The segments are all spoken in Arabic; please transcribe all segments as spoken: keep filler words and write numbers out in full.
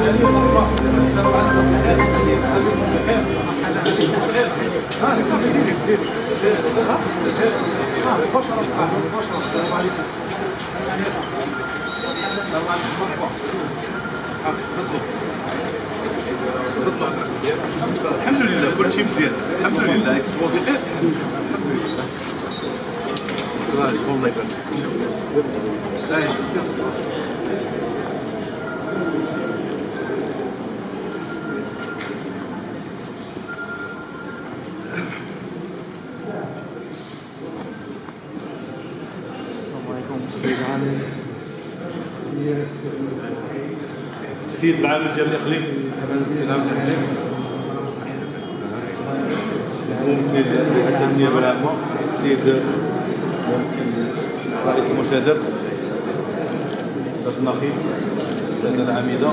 الحمد لله كل شيء مزيان، الحمد لله. كنتوا بخير؟ الله يبارك، الله يبارك. السيد العامل ديال الاقليم ممثل النيابه العامه، السيد رئيس المنتدب، السيد النقيب، السيده العميده،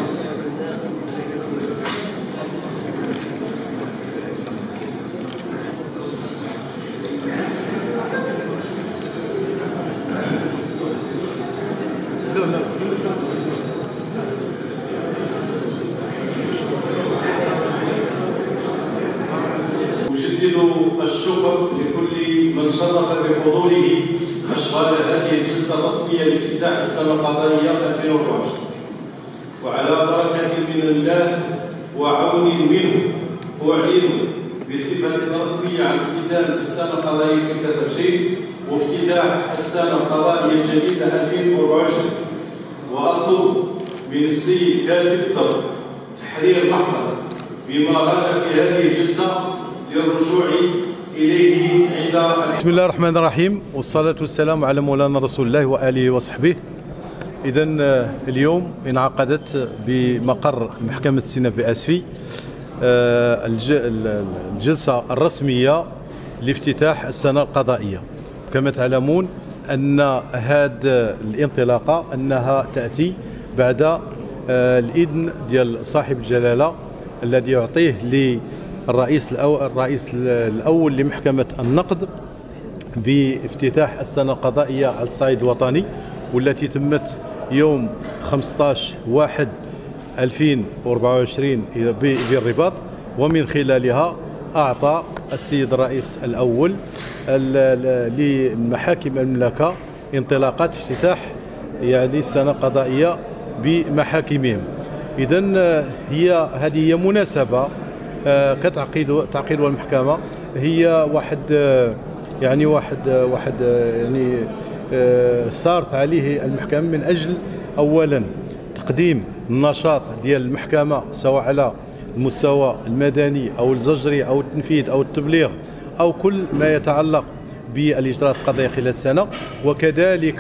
الشكر لكل من شرف بحضوره أشغال هذه الجلسة الرسمية لافتتاح السنة القضائية ألفين وأربعة وعشرين، وعلى بركة من الله وعون منه أعلن بصفة رسمية عن اختتام السنة القضائية في تفشيل وافتتاح السنة القضائية الجديدة ألفين وأربعة وعشرين. وأطلب من السيد كاتب الدور تحرير محضر بما راجع في هذه الجلسة للرجوع إليه عند. بسم الله الرحمن الرحيم، والصلاة والسلام على مولانا رسول الله وآله وصحبه. إذا اليوم انعقدت بمقر محكمة السيناء بأسفي الجلسة الرسمية لافتتاح السنة القضائية. كما تعلمون أن هذه الانطلاقة أنها تأتي بعد الإذن ديال صاحب الجلالة الذي يعطيه للرئيس الأول, الرئيس الأول لمحكمة النقد بافتتاح السنة القضائية على الصعيد الوطني، والتي تمت يوم خمسة عشر واحد ألفين وأربعة وعشرين بالرباط، ومن خلالها أعطى السيد الرئيس الأول لمحاكم المملكة انطلاقات افتتاح يعني السنة القضائية بمحاكمهم. إذن هي هذه هي مناسبة كتعقيد تعقيد المحكمة، هي واحد يعني واحد واحد يعني صارت عليه المحكمة من أجل أولا تقديم النشاط ديال المحكمة سواء على المستوى المدني أو الزجري أو التنفيذ أو التبليغ أو كل ما يتعلق بالإجراءات القضائية خلال السنة، وكذلك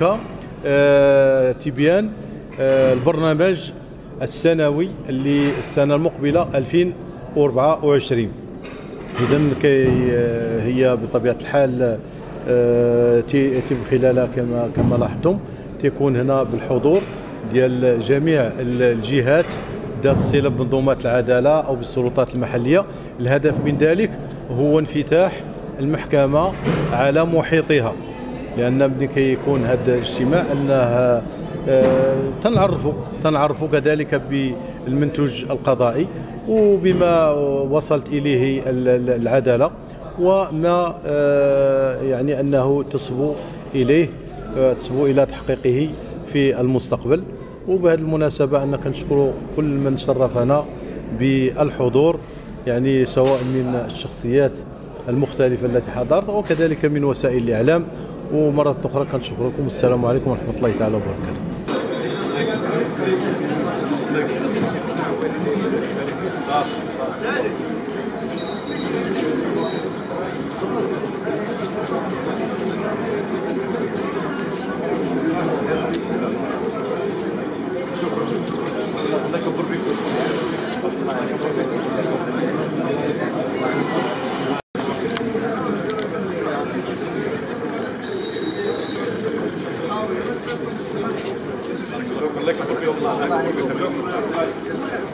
تبيان البرنامج السنوي للسنة المقبلة ألفين وأربعة وعشرين. إذن هي بطبيعة الحال يتم خلالها كما كما لاحظتم تكون هنا بالحضور ديال جميع الجهات ذات الصلة بمنظومات العدالة أو بالسلطات المحلية. الهدف من ذلك هو انفتاح المحكمة على محيطها، لأن ملي كيكون هذا الاجتماع أنه تنعرفوا تنعرفوا كذلك بالمنتوج القضائي وبما وصلت إليه العدالة وما يعني أنه تصبو إليه تصبو إلى تحقيقه في المستقبل. وبهذه المناسبة أن كنشكر كل من شرفنا بالحضور، يعني سواء من الشخصيات المختلفة التي حضرت وكذلك من وسائل الإعلام. ومرة أخرى كنشكركم، والسلام عليكم ورحمة الله تعالى وبركاته. Gracias.